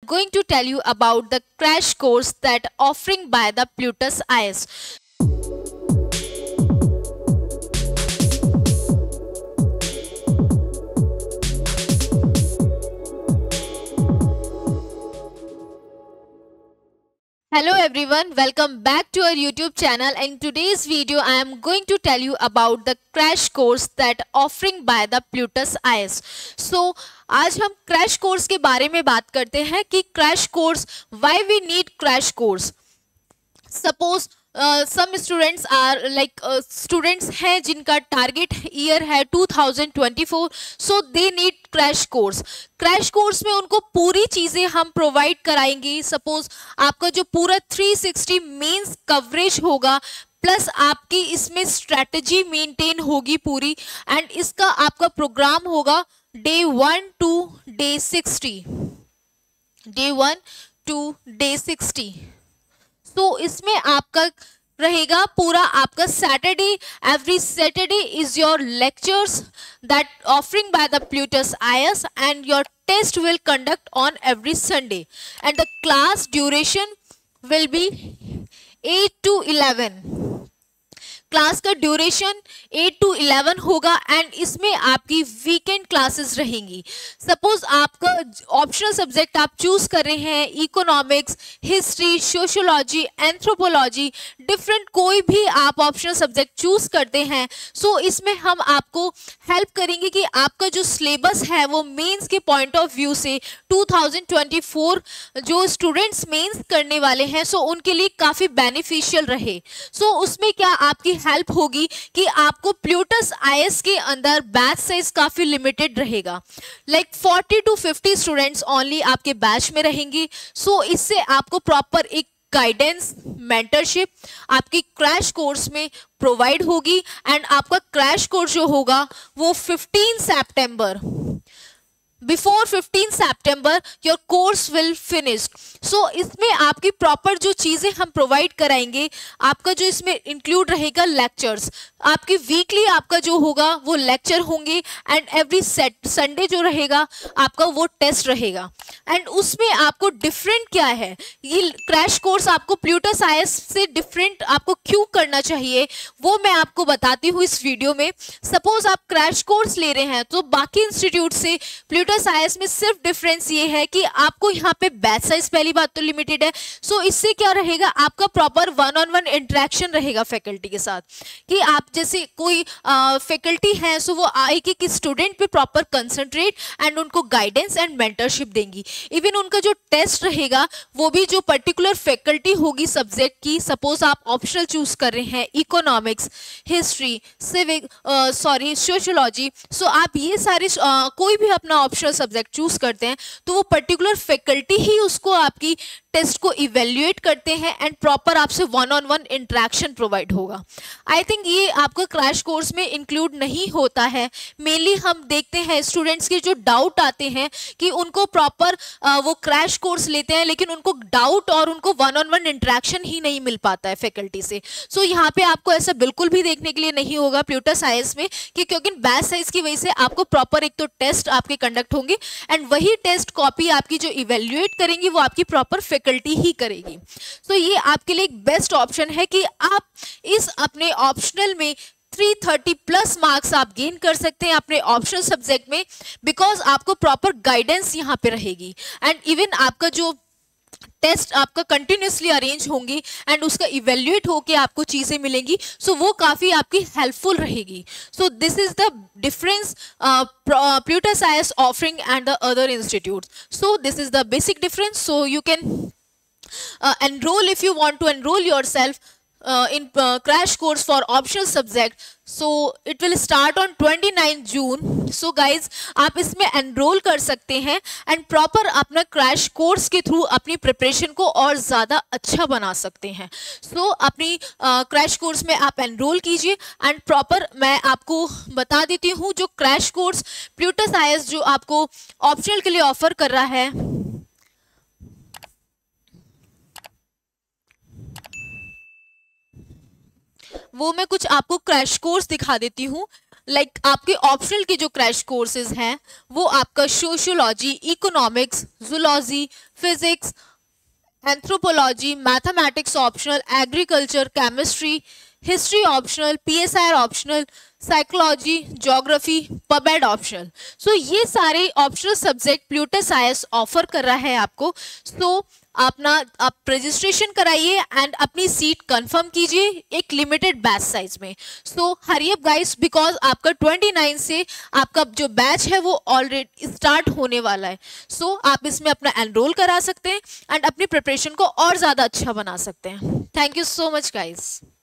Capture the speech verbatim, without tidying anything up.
going to tell you about the crash course that offering by the Plutus I A S. Hello everyone, welcome back to our YouTube channel. In today's video I am going to tell you about the crash course that offering by the Plutus I A S. So आज हम crash course के बारे में बात करते हैं कि crash course, why we need crash course. Suppose some students are like students हैं जिनका टारगेट ईयर है two thousand twenty four, so they need crash course. Crash course में उनको पूरी चीज़ें हम प्रोवाइड कराएंगे. सपोज आपका जो पूरा थ्री सिक्सटी मेंस कवरेज होगा, प्लस आपकी इसमें स्ट्रेटजी मेंटेन होगी पूरी, एंड इसका आपका प्रोग्राम होगा day one to day sixty, day one to day sixty. तो इसमें आपका रहेगा पूरा आपका Saturday, every Saturday is your lectures that offering by the Plutus I A S, and your test will conduct on every Sunday, and the class duration will be eight to eleven. Class का duration eight to eleven होगा, and इसमें आपकी weekend classes रहेंगी. Suppose आपका optional subject आप choose कर रहे हैं economics, history, sociology, anthropology, different कोई भी आप ऑप्शनल सब्जेक्ट चूज करते हैं. सो so इसमें हम आपको हेल्प करेंगे कि आपका जो सिलेबस है वो मेंस के पॉइंट ऑफ व्यू से टू थाउजेंड ट्वेंटी फोर जो स्टूडेंट्स मेंस करने वाले हैं, सो so उनके लिए काफ़ी बेनिफिशियल रहे. सो so उसमें क्या आपकी हेल्प होगी कि आपको प्लूटस आई ए एस के अंदर बैच साइज काफी लिमिटेड रहेगा, like forty two fifty students only आपके बैच में रहेंगे. सो so इससे आपको प्रॉपर एक गाइडेंस, मेंटरशिप आपकी क्रैश कोर्स में प्रोवाइड होगी, एंड आपका क्रैश कोर्स जो होगा वो फिफ्टीन सितंबर, before fifteen September your course will finished. So इसमें आपकी प्रॉपर जो चीज़ें हम प्रोवाइड कराएंगे, आपका जो इसमें इंक्लूड रहेगा लेक्चर्स, आपकी वीकली आपका जो होगा वो लेक्चर होंगे, एंड एवरी संडे जो रहेगा आपका वो टेस्ट रहेगा. एंड उसमें आपको डिफरेंट क्या है, ये क्रैश कोर्स आपको प्लूटस आई ए एस से डिफरेंट आपको क्यों करना चाहिए वो मैं आपको बताती हूँ इस वीडियो में. सपोज आप क्रैश कोर्स ले रहे हैं तो बाकी इंस्टीट्यूट से प्लूटस आई ए एस में सिर्फ डिफरेंस ये है कि आपको यहाँ पे बैच साइज पहली बात तो लिमिटेड है. सो so इससे क्या रहेगा, आपका proper one on one interaction रहेगा फैकल्टी के साथ, कि आप जैसे कोई फैकल्टी है सो वो आएगी कि स्टूडेंट पे प्रॉपर कंसंट्रेट एंड उनको गाइडेंस एंड मेंटरशिप देंगी. इवन उनका जो टेस्ट रहेगा वो भी जो पर्टिकुलर फैकल्टी होगी सब्जेक्ट की, सपोज आप ऑप्शनल चूज कर रहे हैं economics, history, civic, sorry sociology, so आप ये सारे uh, कोई भी अपना ऑप्शनल सब्जेक्ट चूज करते हैं तो वो पर्टिकुलर फैकल्टी ही उसको आपकी टेस्ट को इवेल्युएट करते हैं, एंड प्रॉपर आपसे one on one interaction provide होगा. आई थिंक ये आपका क्रैश कोर्स में इंक्लूड नहीं होता है. मेनली हम देखते हैं स्टूडेंट्स के जो डाउट आते हैं कि उनको प्रॉपर वो क्रैश कोर्स लेते हैं लेकिन उनको डाउट और उनको वन ऑन वन इंटरेक्शन ही नहीं मिल पाता है फैकल्टी से. सो so, यहाँ पे आपको ऐसा बिल्कुल भी देखने के लिए नहीं होगा प्लूटस आई ए एस में, कि क्योंकि बैच साइज की वजह से आपको प्रॉपर एक तो टेस्ट आपके कंडक्ट होंगे, एंड वही टेस्ट कॉपी आपकी जो इवेल्युएट करेंगी वो आपकी प्रॉपर फैकल्टी ही करेगी. सो so, ये आपके लिए एक बेस्ट ऑप्शन है कि आप इस अपने ऑप्शनल में थ्री थर्टी प्लस मार्क्स आप गेन कर सकते हैं अपने ऑप्शनल सब्जेक्ट में, बिकॉज आपको प्रॉपर गाइडेंस यहाँ पे रहेगी, एंड इवन आपका जो टेस्ट आपका कंटिन्यूसली अरेंज होंगी एंड उसका इवेल्युएट होके आपको चीज़ें मिलेंगी. सो so वो काफ़ी आपकी हेल्पफुल रहेगी. So this is the difference Plutus I A S offering and the other institutes. So this is the basic difference. So you can enroll if you want to enroll yourself uh, in uh, crash course for optional subject. So it will start on twenty-ninth June. So guys आप इसमें enroll कर सकते हैं and proper अपना crash course के through अपनी preparation को और ज़्यादा अच्छा बना सकते हैं. So अपनी uh, crash course में आप enroll कीजिए and proper मैं आपको बता देती हूँ जो crash course Plutus I A S जो आपको optional के लिए offer कर रहा है, वो मैं कुछ आपको क्रैश कोर्स दिखा देती हूँ. लाइक like, आपके ऑप्शनल के जो क्रैश कोर्सेज हैं वो आपका sociology, economics, zoology, physics, anthropology, mathematics optional, agriculture, chemistry, history optional, PSR optional, psychology, geography, pub ad optional. So ये सारे optional subject Plutus IAS offer कर रहा है आपको। सो so, अपना आप रजिस्ट्रेशन कराइए एंड अपनी सीट कंफर्म कीजिए एक लिमिटेड बैच साइज में। So hurry up guys, because आपका उनतीस से आपका जो बैच है वो ऑलरेडी स्टार्ट होने वाला है। सो so, आप इसमें अपना एनरोल करा सकते हैं एंड अपनी प्रिपरेशन को और ज़्यादा अच्छा बना सकते हैं। Thank you so much guys.